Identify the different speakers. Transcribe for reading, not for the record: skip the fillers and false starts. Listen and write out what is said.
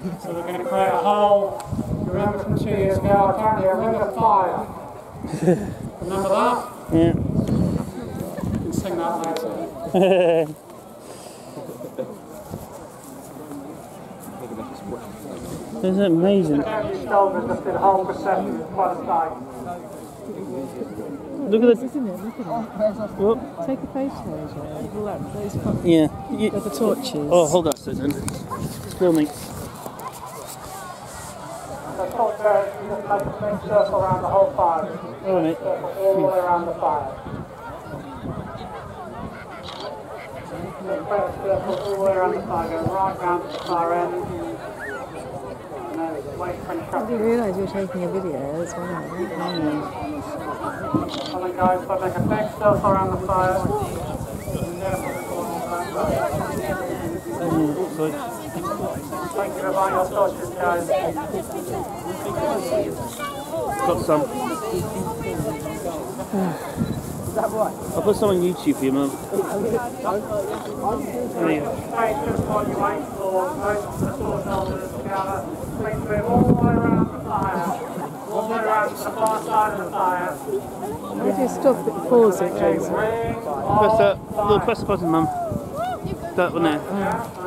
Speaker 1: So we're going to create a hole. You remember from 2 years ago, apparently a ring of fire. Remember that?
Speaker 2: Yeah.
Speaker 1: You can sing that later.
Speaker 2: Isn't it amazing?
Speaker 1: Your shoulders just did a whole procession. It's quite a sight.
Speaker 2: Look at the...
Speaker 3: Isn't it? Look at it.
Speaker 2: What?
Speaker 3: Take a photo, those
Speaker 2: Yeah.
Speaker 3: the torches.
Speaker 2: Oh, hold that a second. It's filming.
Speaker 1: So top there, you just make a big circle around the whole fire.
Speaker 2: Oh, mate.
Speaker 1: Circle all the way around the fire. So create a circle all the way around the fire, go right round to the far end. And then wait for
Speaker 3: I
Speaker 1: instructions.
Speaker 3: didn't realise you were taking a video as well.
Speaker 1: And then guys, so make a big circle around the fire. Thank you for buying your torches, guys.
Speaker 2: Got some.
Speaker 3: Is that right?
Speaker 2: I'll put some on YouTube for you, Mum. There you go.
Speaker 1: Take just what you wait for, most of the torch holders together. Make sure it all the way around the fire. All the way around to the far side of the fire.
Speaker 3: How do you stop it? Pause it, Jason.
Speaker 2: Press that little press button, Mum. That one there.